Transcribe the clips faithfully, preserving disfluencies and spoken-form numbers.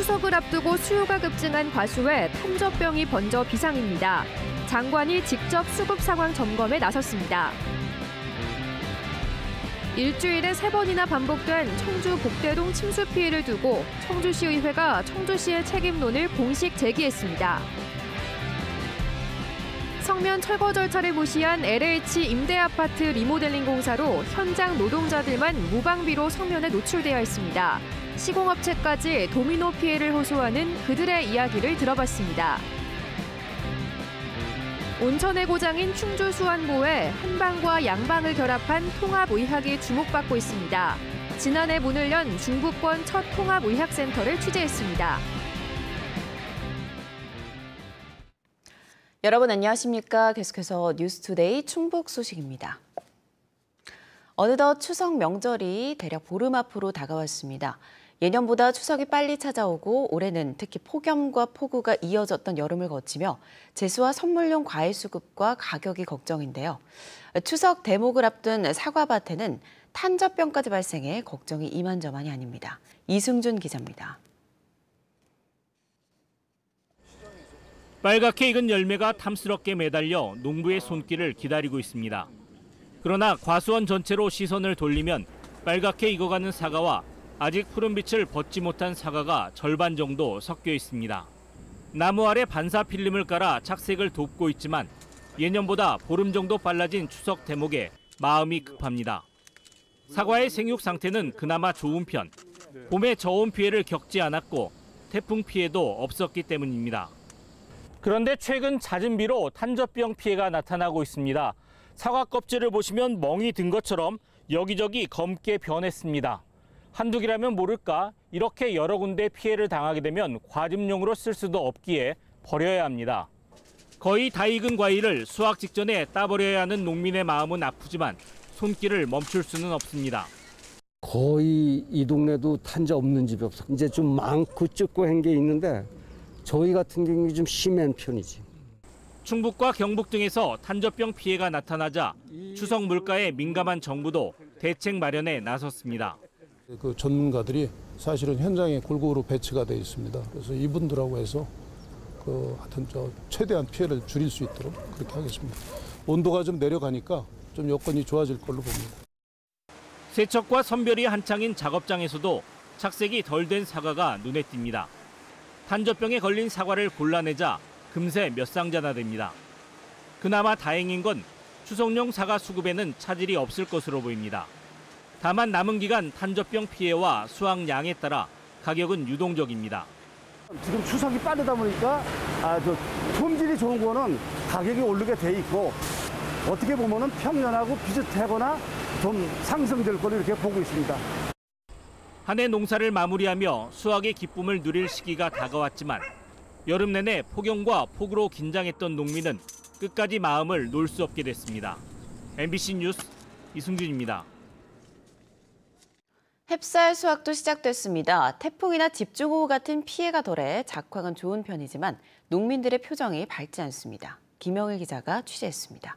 추석을 앞두고 수요가 급증한 과수에 탄저병이 번져 비상입니다. 장관이 직접 수급 상황 점검에 나섰습니다. 일주일에 세 번이나 반복된 청주 복대동 침수 피해를 두고 청주시의회가 청주시의 책임론을 공식 제기했습니다. 성면 철거 절차를 무시한 엘에이치 임대아파트 리모델링 공사로 현장 노동자들만 무방비로 성면에 노출되어 있습니다. 시공업체까지 도미노 피해를 호소하는 그들의 이야기를 들어봤습니다. 온천의 고장인 충주 수안보에 한방과 양방을 결합한 통합의학이 주목받고 있습니다. 지난해 문을 연 중부권 첫 통합의학센터를 취재했습니다. 여러분 안녕하십니까? 계속해서 뉴스투데이 충북 소식입니다. 어느덧 추석 명절이 대략 보름 앞으로 다가왔습니다. 예년보다 추석이 빨리 찾아오고 올해는 특히 폭염과 폭우가 이어졌던 여름을 거치며 제수와 선물용 과일 수급과 가격이 걱정인데요. 추석 대목을 앞둔 사과밭에는 탄저병까지 발생해 걱정이 이만저만이 아닙니다. 이승준 기자입니다. 빨갛게 익은 열매가 탐스럽게 매달려 농부의 손길을 기다리고 있습니다. 그러나 과수원 전체로 시선을 돌리면 빨갛게 익어가는 사과와 아직 푸른빛을 벗지 못한 사과가 절반 정도 섞여 있습니다. 나무 아래 반사 필름을 깔아 착색을 돕고 있지만 예년보다 보름 정도 빨라진 추석 대목에 마음이 급합니다. 사과의 생육 상태는 그나마 좋은 편. 봄에 저온 피해를 겪지 않았고 태풍 피해도 없었기 때문입니다. 그런데 최근 잦은 비로 탄저병 피해가 나타나고 있습니다. 사과 껍질을 보시면 멍이 든 것처럼 여기저기 검게 변했습니다. 한두 개라면 모를까 이렇게 여러 군데 피해를 당하게 되면 과즙용으로 쓸 수도 없기에 버려야 합니다. 거의 다 익은 과일을 수확 직전에 따버려야 하는 농민의 마음은 아프지만 손길을 멈출 수는 없습니다. 거의 이 동네도 탄저 없는 집이 없어. 이제 좀 많고 ጭ고 한 게 있는데 저희 같은 경우는 좀 심한 편이지. 충북과 경북 등에서 탄저병 피해가 나타나자 추석 물가에 민감한 정부도 대책 마련에 나섰습니다. 그 전문가들이 사실은 현장에 골고루 배치가 돼 있습니다. 그래서 이분들하고 해서 그 하여튼 저 최대한 피해를 줄일 수 있도록 그렇게 하겠습니다. 온도가 좀 내려가니까 좀 여건이 좋아질 걸로 봅니다. 세척과 선별이 한창인 작업장에서도 착색이 덜 된 사과가 눈에 띕니다. 탄저병에 걸린 사과를 골라내자 금세 몇 상자나 됩니다. 그나마 다행인 건 추석용 사과 수급에는 차질이 없을 것으로 보입니다. 다만 남은 기간 탄저병 피해와 수확량에 따라 가격은 유동적입니다. 지금 추석이 빠르다 보니까 아, 저 품질이 좋은 거는 가격이 오르게 돼 있고 어떻게 보면은 평년하고 비슷하거나 좀 상승될 걸로 이렇게 보고 있습니다. 한 해 농사를 마무리하며 수확의 기쁨을 누릴 시기가 다가왔지만 여름 내내 폭염과 폭우로 긴장했던 농민은 끝까지 마음을 놓을 수 없게 됐습니다. 엠비씨 뉴스 이승준입니다. 햅쌀 수확도 시작됐습니다. 태풍이나 집중호우 같은 피해가 덜해 작황은 좋은 편이지만 농민들의 표정이 밝지 않습니다. 김영일 기자가 취재했습니다.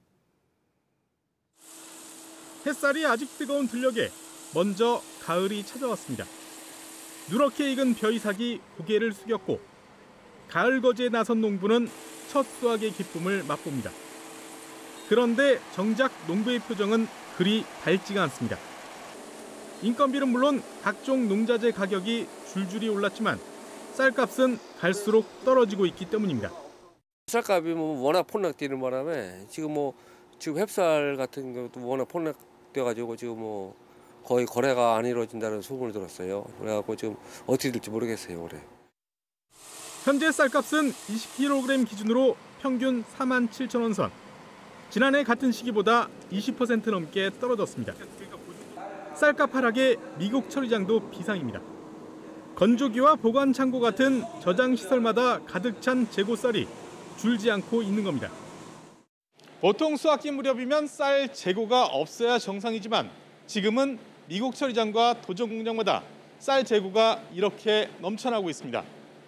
햇살이 아직 뜨거운 들녘에 먼저 가을이 찾아왔습니다. 누렇게 익은 벼이삭이 고개를 숙였고 가을 거지에 나선 농부는 첫 수확의 기쁨을 맛봅니다. 그런데 정작 농부의 표정은 그리 밝지가 않습니다. 인건비는 물론 각종 농자재 가격이 줄줄이 올랐지만 쌀값은 갈수록 떨어지고 있기 때문입니다. 쌀값이 뭐 워낙 폭락되는 바람에 지금 뭐 지금 햅쌀 같은 것도 워낙 폭락돼가지고 지금 뭐 거의 거래가 안 이루어진다는 소문을 들었어요. 그래갖고 지금 어떻게 될지 모르겠어요 올해. 현재 쌀값은 이십 킬로그램 기준으로 평균 사만 칠천 원 선. 지난해 같은 시기보다 이십 퍼센트 넘게 떨어졌습니다. 쌀값 하락에 미국 처리장도 비상입니다. 건조기와 보관 창고 같은 저장 시설마다 가득 찬 재고 쌀이 줄지 않고 있는 겁니다. 보통 수확기 무렵이면 쌀 재고가 없어야 정상이지만 지금은 미국 처리장과 도전 공장마다 쌀 재고가 이렇게 넘쳐나고 있습니다.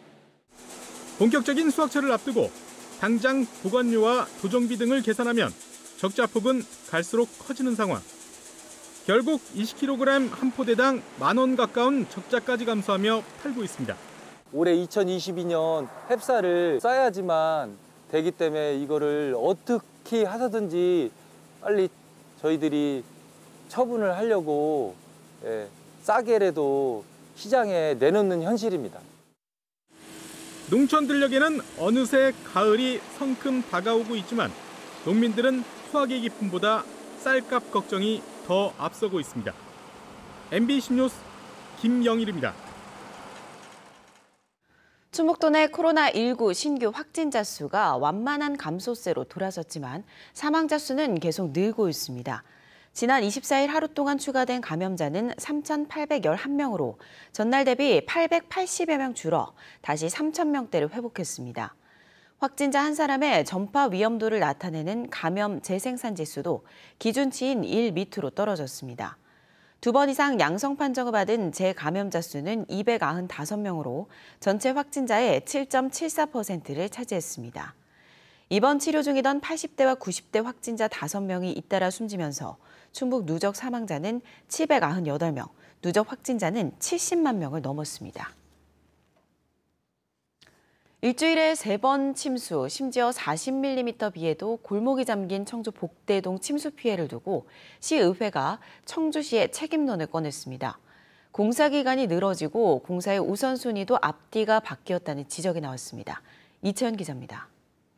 본격적인 수확철을 앞두고 당장 보관료와 도정비 등을 계산하면 적자폭은 갈수록 커지는 상황. 결국 이십 킬로그램 한 포대당 만 원 가까운 적자까지 감수하며 팔고 있습니다. 올해 이천이십이 년 햅쌀을 싸야지만 되기 때문에 이거를 어떻게 하든지 빨리 저희들이 처분을 하려고 예, 싸게라도 시장에 내놓는 현실입니다. 농촌들에게는 어느새 가을이 성큼 다가오고 있지만 농민들은 수확의 기쁨보다 쌀값 걱정이 더 앞서고 있습니다. 엠비씨 뉴스 김영일입니다. 충북도 내 코로나십구 신규 확진자 수가 완만한 감소세로 돌아섰지만 사망자 수는 계속 늘고 있습니다. 지난 이십사 일 하루 동안 추가된 감염자는 삼천팔백십일 명으로 전날 대비 팔백팔십여 명 줄어 다시 삼천 명대를 회복했습니다. 확진자 한 사람의 전파 위험도를 나타내는 감염 재생산 지수도 기준치인 일 밑으로 떨어졌습니다. 두 번 이상 양성 판정을 받은 재감염자 수는 이백구십오 명으로 전체 확진자의 칠 점 칠사 퍼센트를 차지했습니다. 입원 치료 중이던 팔십 대와 구십 대 확진자 다섯 명이 잇따라 숨지면서 충북 누적 사망자는 칠백구십팔 명, 누적 확진자는 칠십만 명을 넘었습니다. 일주일에 세 번 침수, 심지어 사십 밀리미터 비에도 골목이 잠긴 청주 복대동 침수 피해를 두고 시의회가 청주시의 책임론을 꺼냈습니다. 공사 기간이 늘어지고 공사의 우선순위도 앞뒤가 바뀌었다는 지적이 나왔습니다. 이채연 기자입니다.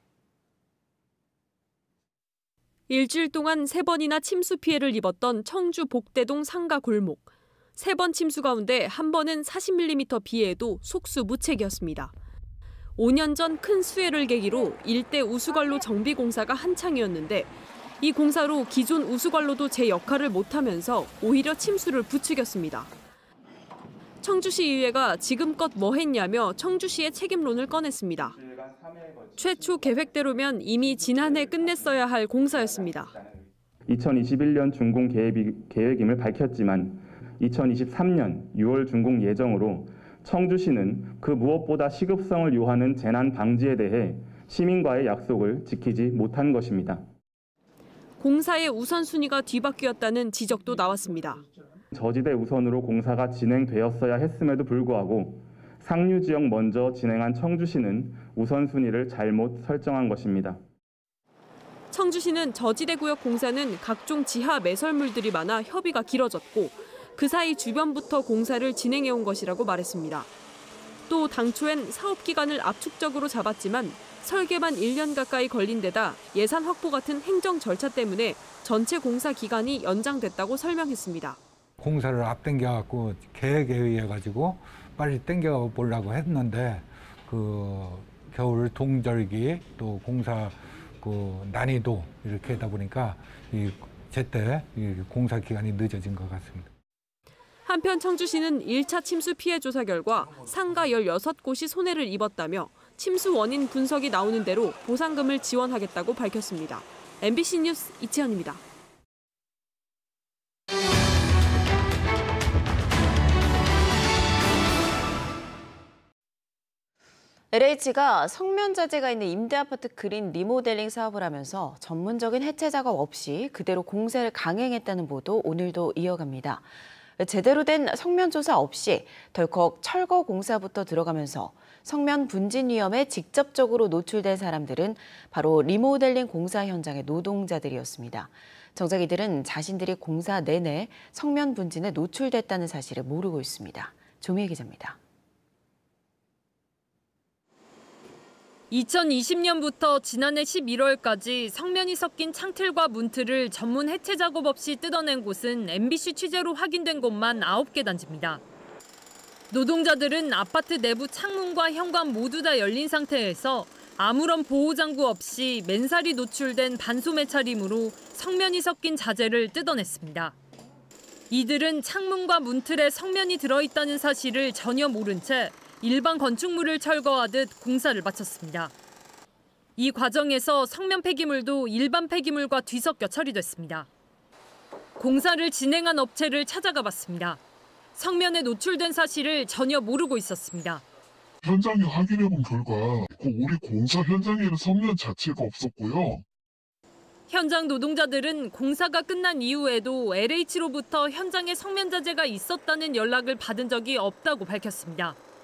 일주일 동안 세 번이나 침수 피해를 입었던 청주 복대동 상가 골목. 세 번 침수 가운데 한 번은 사십 밀리미터 비에도 속수무책이었습니다. 오 년 전 큰 수해를 계기로 일대 우수관로 정비 공사가 한창이었는데 이 공사로 기존 우수관로도 제 역할을 못하면서 오히려 침수를 부추겼습니다. 청주시의회가 지금껏 뭐 했냐며 청주시의 책임론을 꺼냈습니다. 최초 계획대로면 이미 지난해 끝냈어야 할 공사였습니다. 이천이십일 년 준공 계획임을 밝혔지만 이천이십삼 년 유월 준공 예정으로 청주시는 그 무엇보다 시급성을 요하는 재난 방지에 대해 시민과의 약속을 지키지 못한 것입니다. 공사의 우선순위가 뒤바뀌었다는 지적도 나왔습니다. 저지대 우선으로 공사가 진행되었어야 했음에도 불구하고 상류 지역 먼저 진행한 청주시는 우선순위를 잘못 설정한 것입니다. 청주시는 저지대 구역 공사는 각종 지하 매설물들이 많아 협의가 길어졌고 그 사이 주변부터 공사를 진행해온 것이라고 말했습니다. 또 당초엔 사업 기간을 압축적으로 잡았지만 설계만 일 년 가까이 걸린 데다 예산 확보 같은 행정 절차 때문에 전체 공사 기간이 연장됐다고 설명했습니다. 공사를 앞당겨갖고 계획에 의해 가지고 빨리 당겨 보려고 했는데 그 겨울 동절기 또 공사 그 난이도 이렇게 하다 보니까 이 제때 이 공사 기간이 늦어진 것 같습니다. 한편 청주시는 일 차 침수 피해 조사 결과 상가 열여섯 곳이 손해를 입었다며 침수 원인 분석이 나오는 대로 보상금을 지원하겠다고 밝혔습니다. 엠비씨 뉴스 이채연입니다. 엘에이치가 성면자재가 있는 임대아파트 그린 리모델링 사업을 하면서 전문적인 해체 작업 없이 그대로 공사를 강행했다는 보도 오늘도 이어갑니다. 제대로 된 성면 조사 없이 덜컥 철거 공사부터 들어가면서 성면 분진 위험에 직접적으로 노출된 사람들은 바로 리모델링 공사 현장의 노동자들이었습니다. 정작 이들은 자신들이 공사 내내 성면 분진에 노출됐다는 사실을 모르고 있습니다. 조미애 기자입니다. 이천이십 년부터 지난해 십일월까지 성면이 섞인 창틀과 문틀을 전문 해체 작업 없이 뜯어낸 곳은 엠비씨 취재로 확인된 곳만 아홉 개 단지입니다. 노동자들은 아파트 내부 창문과 현관 모두 다 열린 상태에서 아무런 보호장구 없이 맨살이 노출된 반소매 차림으로 성면이 섞인 자재를 뜯어냈습니다. 이들은 창문과 문틀에 성면이 들어있다는 사실을 전혀 모른 채 일반 건축물을 철거하듯 공사를 마쳤습니다. 이 과정에서 성면 폐기물도 일반 폐기물과 뒤섞여 처리됐습니다. 공사를 진행한 업체를 찾아가 봤습니다. 성면에 노출된 사실을 전혀 모르고 있었습니다. 현장에 확인해본 결과 우리 공사 현장에는 성면 자체가 없었고요. 현장 노동자들은 공사가 끝난 이후에도 엘에이치로부터 현장에 성면 자재가 있었다는 연락을 받은 적이 없다고 밝혔습니다.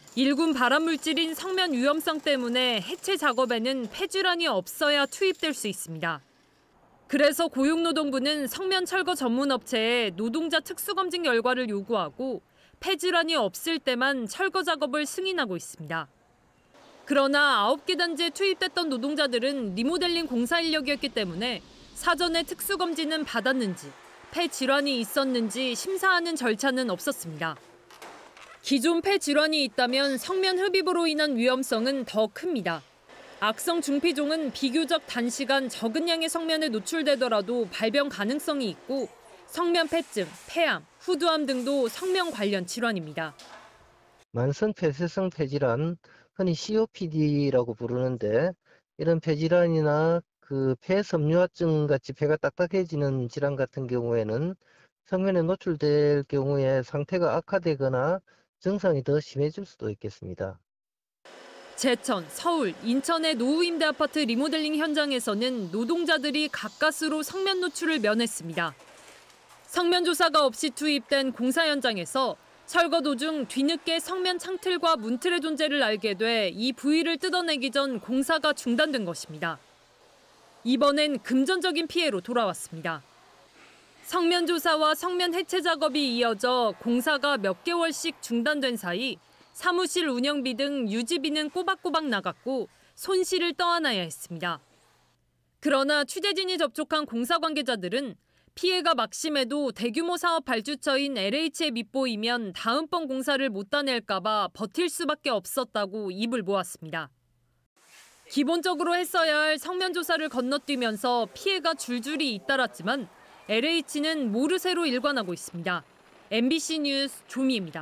일군 발암물질인 성면 위험성 때문에 해체 작업에는 폐질환이 없어야 투입될 수 있습니다. 그래서 고용노동부는 성면 철거 전문 업체에 노동자 특수검진 결과를 요구하고 폐질환이 없을 때만 철거 작업을 승인하고 있습니다. 그러나 아홉 개 단지에 투입됐던 노동자들은 리모델링 공사 인력이었기 때문에 사전에 특수검진은 받았는지 폐질환이 있었는지 심사하는 절차는 없었습니다. 기존 폐질환이 있다면 성면 흡입으로 인한 위험성은 더 큽니다. 악성 중피종은 비교적 단시간 적은 양의 성면에 노출되더라도 발병 가능성이 있고 성면 폐증, 폐암, 후두암 등도 성면 관련 질환입니다. 만성 폐쇄성 폐질환, 흔히 씨오피디라고 부르는데 이런 폐질환이나 그 폐섬유화증 같이 폐가 딱딱해지는 질환 같은 경우에는 성면에 노출될 경우에 상태가 악화되거나 증상이 더 심해질 수도 있겠습니다. 제천, 서울, 인천의 노후 임대 아파트 리모델링 현장에서는 노동자들이 가까스로 성면 노출을 면했습니다. 성면 조사가 없이 투입된 공사 현장에서 철거 도중 뒤늦게 성면 창틀과 문틀의 존재를 알게 돼 이 부위를 뜯어내기 전 공사가 중단된 것입니다. 이번엔 금전적인 피해로 돌아왔습니다. 성면 조사와 성면 해체 작업이 이어져 공사가 몇 개월씩 중단된 사이 사무실 운영비 등 유지비는 꼬박꼬박 나갔고 손실을 떠안아야 했습니다. 그러나 취재진이 접촉한 공사 관계자들은 피해가 막심해도 대규모 사업 발주처인 엘에이치에 밑보이면 다음번 공사를 못 따낼까 봐 버틸 수밖에 없었다고 입을 모았습니다. 기본적으로 했어야 할 성면 조사를 건너뛰면서 피해가 줄줄이 잇따랐지만 엘에이치는 모르쇠로 일관하고 있습니다. 엠비씨 뉴스 조미입니다.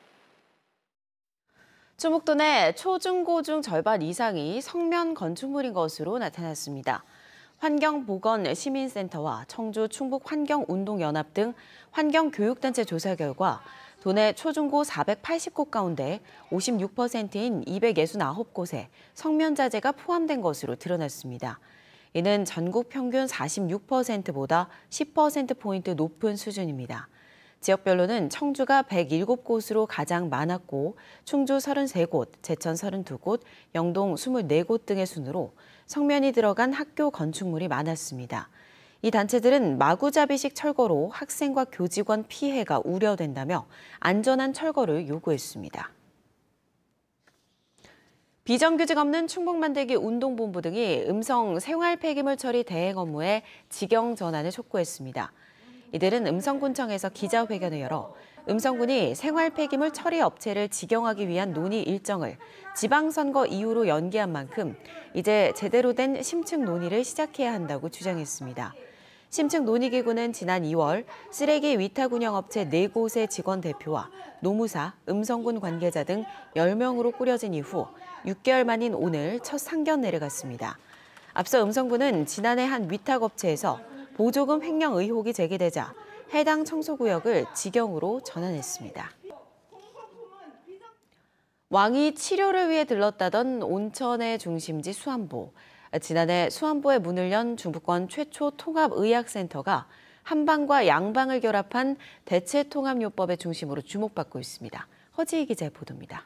충북도 내 초중고 중 절반 이상이 성면 건축물인 것으로 나타났습니다. 환경보건시민센터와 청주 충북환경운동연합 등 환경교육단체 조사 결과 도내 초중고 사백팔십 곳 가운데 오십육 퍼센트인 이백육십구 곳에 성면자재가 포함된 것으로 드러났습니다. 이는 전국 평균 사십육 퍼센트보다 십 퍼센트포인트 높은 수준입니다. 지역별로는 청주가 백칠 곳으로 가장 많았고 충주 삼십삼 곳, 제천 삼십이 곳, 영동 이십사 곳 등의 순으로 성면이 들어간 학교 건축물이 많았습니다. 이 단체들은 마구잡이식 철거로 학생과 교직원 피해가 우려된다며 안전한 철거를 요구했습니다. 비정규직 없는 충북만들기 운동본부 등이 음성 생활 폐기물 처리 대행 업무에 직영 전환을 촉구했습니다. 이들은 음성군청에서 기자회견을 열어 음성군이 생활 폐기물 처리 업체를 직영하기 위한 논의 일정을 지방선거 이후로 연기한 만큼 이제 제대로 된 심층 논의를 시작해야 한다고 주장했습니다. 심층 논의기구는 지난 이월 쓰레기 위탁 운영업체 네 곳의 직원 대표와 노무사, 음성군 관계자 등 열 명으로 꾸려진 이후 육 개월 만인 오늘 첫 상견 내려갔습니다. 앞서 음성군은 지난해 한 위탁업체에서 보조금 횡령 의혹이 제기되자 해당 청소구역을 직영으로 전환했습니다. 왕이 치료를 위해 들렀다던 온천의 중심지 수안보. 지난해 수안보에 문을 연 중부권 최초 통합의학센터가 한방과 양방을 결합한 대체통합요법의 중심으로 주목받고 있습니다. 허지희 기자의 보도입니다.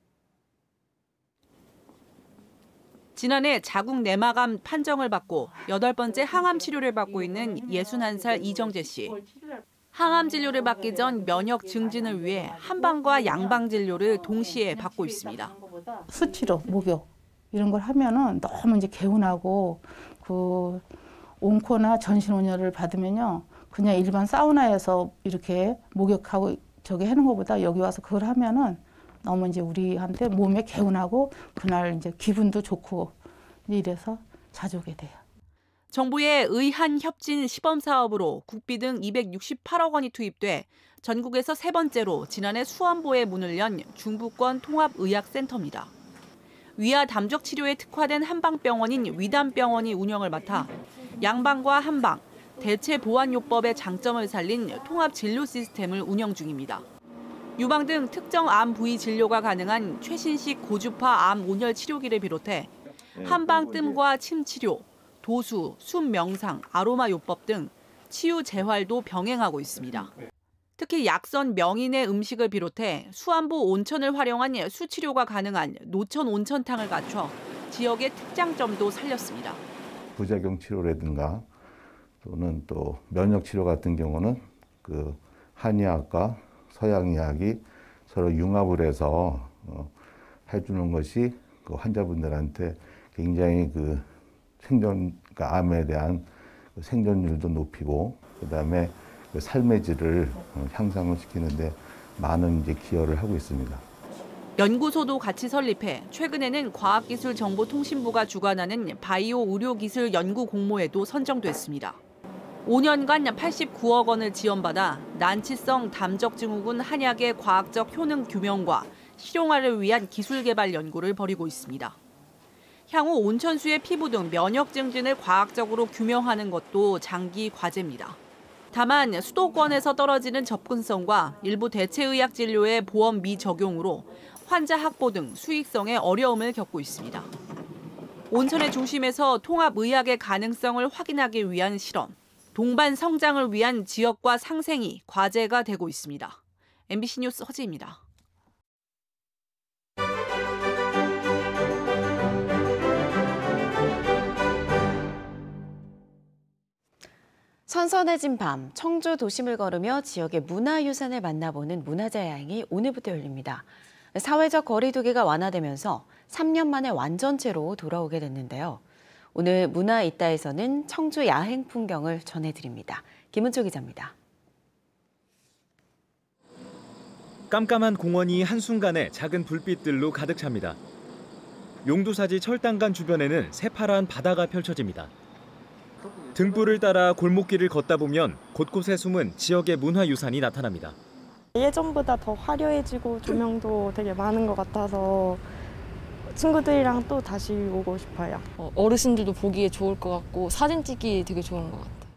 지난해 자궁 내막암 판정을 받고 여덟 번째 항암 치료를 받고 있는 예순한 살 이정재 씨. 항암 진료를 받기 전 면역 증진을 위해 한방과 양방 진료를 동시에 받고 있습니다. 수치료, 목욕 이런 걸 하면은 너무 이제 개운하고 그 온코나 전신 온열을 받으면요 그냥 일반 사우나에서 이렇게 목욕하고 저기 하는 것보다 여기 와서 그걸 하면은 너무 이제 우리한테 몸에 개운하고 그날 이제 기분도 좋고 이래서 자주 오게 돼요. 정부의 의한 협진 시범 사업으로 국비 등 이백육십팔억 원이 투입돼 전국에서 세 번째로 지난해 수안보에 문을 연 중부권 통합의학센터입니다. 위아 담적 치료에 특화된 한방병원인 위담병원이 운영을 맡아 양방과 한방, 대체 보완요법의 장점을 살린 통합 진료 시스템을 운영 중입니다. 유방 등 특정 암 부위 진료가 가능한 최신식 고주파 암 온열 치료기를 비롯해 한방뜸과 침 치료, 도수, 숨 명상, 아로마 요법 등 치유 재활도 병행하고 있습니다. 특히 약선 명인의 음식을 비롯해 수안보 온천을 활용한 수치료가 가능한 노천 온천탕을 갖춰 지역의 특장점도 살렸습니다. 부작용 치료라든가 또는 또 면역 치료 같은 경우는 그 한의학과 서양의학이 서로 융합을 해서 어, 해주는 것이 그 환자분들한테 굉장히 그 생존, 그러니까 암에 대한 그 생존율도 높이고 그다음에 그 삶의 질을 향상을 시키는데 많은 이제 기여를 하고 있습니다. 연구소도 같이 설립해 최근에는 과학기술정보통신부가 주관하는 바이오 의료기술 연구 공모에도 선정됐습니다. 오 년간 팔십구억 원을 지원받아 난치성 담적증후군 한약의 과학적 효능 규명과 실용화를 위한 기술 개발 연구를 벌이고 있습니다. 향후 온천수의 피부 등 면역 증진을 과학적으로 규명하는 것도 장기 과제입니다. 다만 수도권에서 떨어지는 접근성과 일부 대체의학 진료의 보험 미적용으로 환자 확보 등 수익성에 어려움을 겪고 있습니다. 온천의 중심에서 통합의학의 가능성을 확인하기 위한 실험, 동반 성장을 위한 지역과 상생이 과제가 되고 있습니다. 엠비씨 뉴스 허지입니다. 선선해진 밤, 청주 도심을 걸으며 지역의 문화유산을 만나보는 문화재 야행이 오늘부터 열립니다. 사회적 거리 두기가 완화되면서 삼 년 만에 완전체로 돌아오게 됐는데요. 오늘 문화 이따에서는 청주 야행 풍경을 전해드립니다. 김은초 기자입니다. 깜깜한 공원이 한순간에 작은 불빛들로 가득 찹니다. 용두사지 철당간 주변에는 새파란 바다가 펼쳐집니다. 등불을 따라 골목길을 걷다 보면 곳곳에 숨은 지역의 문화유산이 나타납니다. 예전보다 더 화려해지고 조명도 되게 많은 것 같아서 친구들이랑 또 다시 오고 싶어요. 어르신들도 보기에 좋을 것 같고 사진 찍기 되게 좋은 것 같아요.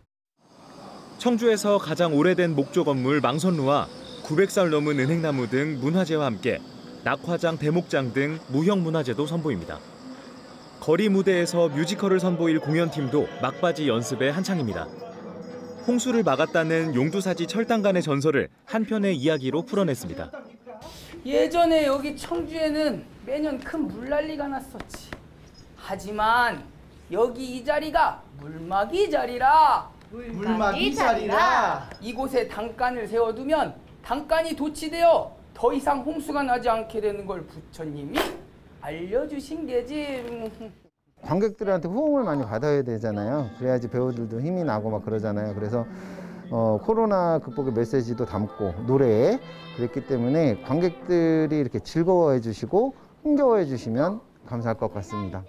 청주에서 가장 오래된 목조 건물 망선루와 구백 살 넘은 은행나무 등 문화재와 함께 낙화장, 대목장 등 무형 문화재도 선보입니다. 거리 무대에서 뮤지컬을 선보일 공연팀도 막바지 연습에 한창입니다. 홍수를 막았다는 용두사지 철당간의 전설을 한 편의 이야기로 풀어냈습니다. 예전에 여기 청주에는 매년 큰 물난리가 났었지. 하지만 여기 이 자리가 물막이 자리라. 물막이 자리라. 이곳에 단간을 세워두면 단간이 도치되어 더 이상 홍수가 나지 않게 되는 걸 부처님이 알려주신 게지. 관객들한테 호응을 많이 받아야 되잖아요. 그래야지 배우들도 힘이 나고 막 그러잖아요. 그래서 어, 코로나 극복의 메시지도 담고 노래에 그랬기 때문에 관객들이 이렇게 즐거워해 주시고 흥겨워해 주시면 감사할 것 같습니다.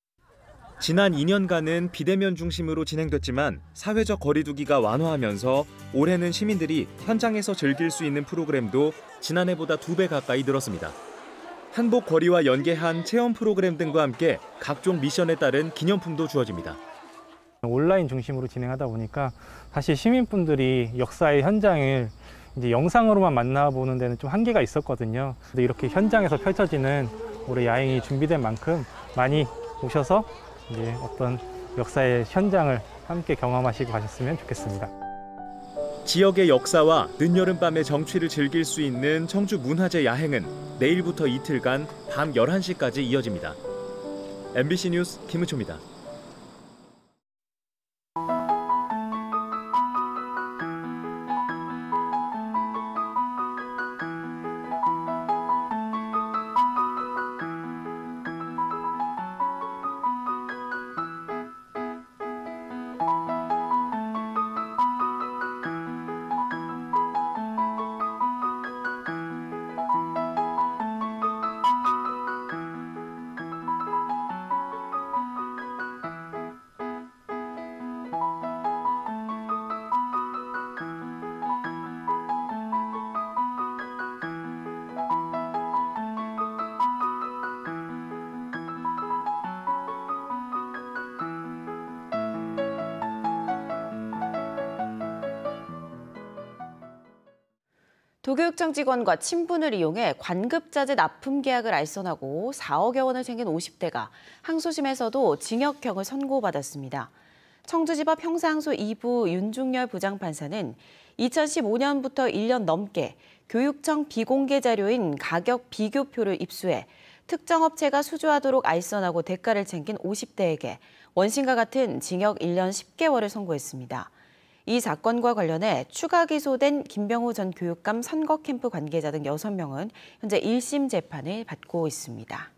지난 이 년간은 비대면 중심으로 진행됐지만 사회적 거리 두기가 완화하면서 올해는 시민들이 현장에서 즐길 수 있는 프로그램도 지난해보다 두 배 가까이 늘었습니다. 한복 거리와 연계한 체험 프로그램 등과 함께 각종 미션에 따른 기념품도 주어집니다. 온라인 중심으로 진행하다 보니까 사실 시민분들이 역사의 현장을 이제 영상으로만 만나보는 데는 좀 한계가 있었거든요. 근데 이렇게 현장에서 펼쳐지는 올해 야행이 준비된 만큼 많이 오셔서 이제 어떤 역사의 현장을 함께 경험하시고 가셨으면 좋겠습니다. 지역의 역사와 늦여름밤의 정취를 즐길 수 있는 청주 문화재 야행은 내일부터 이틀간 밤 열한 시까지 이어집니다. 엠비씨 뉴스 김은초입니다. 도교육청 직원과 친분을 이용해 관급자재 납품 계약을 알선하고 사억여 원을 챙긴 오십 대가 항소심에서도 징역형을 선고받았습니다. 청주지법 형사항소 이 부 윤중열 부장판사는 이천십오 년부터 일 년 넘게 교육청 비공개 자료인 가격 비교표를 입수해 특정 업체가 수주하도록 알선하고 대가를 챙긴 오십 대에게 원심과 같은 징역 일 년 십 개월을 선고했습니다. 이 사건과 관련해 추가 기소된 김병호 전 교육감 선거 캠프 관계자 등 여섯 명은 현재 일 심 재판을 받고 있습니다.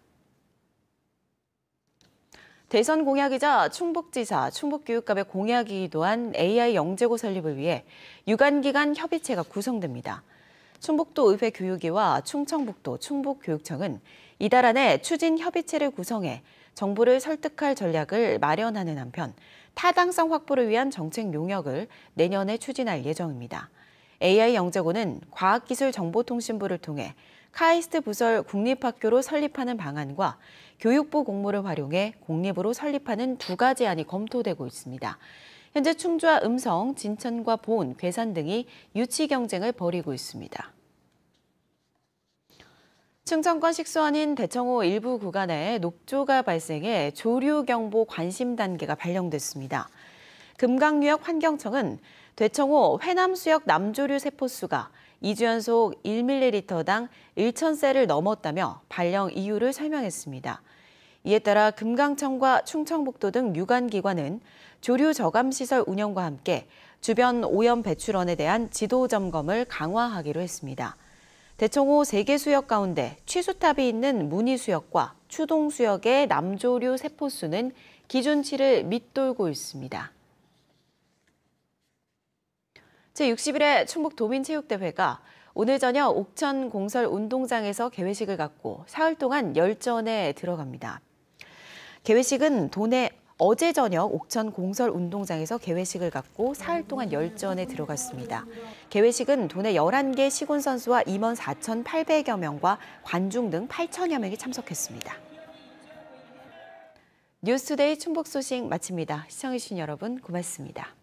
대선 공약이자 충북지사, 충북교육감의 공약이기도 한 에이아이 영재고 설립을 위해 유관기관 협의체가 구성됩니다. 충북도 의회 교육위와 충청북도 충북교육청은 이달 안에 추진 협의체를 구성해 정부를 설득할 전략을 마련하는 한편 타당성 확보를 위한 정책 용역을 내년에 추진할 예정입니다. 에이아이 영재고는 과학기술정보통신부를 통해 카이스트 부설 국립학교로 설립하는 방안과 교육부 공모를 활용해 공립으로 설립하는 두 가지 안이 검토되고 있습니다. 현재 충주와 음성, 진천과 보은, 괴산 등이 유치 경쟁을 벌이고 있습니다. 충청권 식수원인 대청호 일부 구간에 녹조가 발생해 조류경보 관심 단계가 발령됐습니다. 금강유역 환경청은 대청호 회남수역 남조류 세포수가 이 주 연속 일 밀리리터당 천 셀을 넘었다며 발령 이유를 설명했습니다. 이에 따라 금강청과 충청북도 등 유관기관은 조류 저감시설 운영과 함께 주변 오염 배출원에 대한 지도 점검을 강화하기로 했습니다. 대청호 세 개 수역 가운데 취수탑이 있는 문희수역과 추동수역의 남조류 세포수는 기준치를 밑돌고 있습니다. 제육십 일에 충북도민체육대회가 오늘 저녁 옥천 공설운동장에서 개회식을 갖고 사흘 동안 열전에 들어갑니다. 개회식은 도내 어제 저녁 옥천 공설운동장에서 개회식을 갖고 사흘 동안 열전에 들어갔습니다. 개회식은 도내 열한 개 시군 선수와 임원 사천팔백여 명과 관중 등 팔천여 명이 참석했습니다. 뉴스투데이 충북 소식 마칩니다. 시청해주신 여러분 고맙습니다.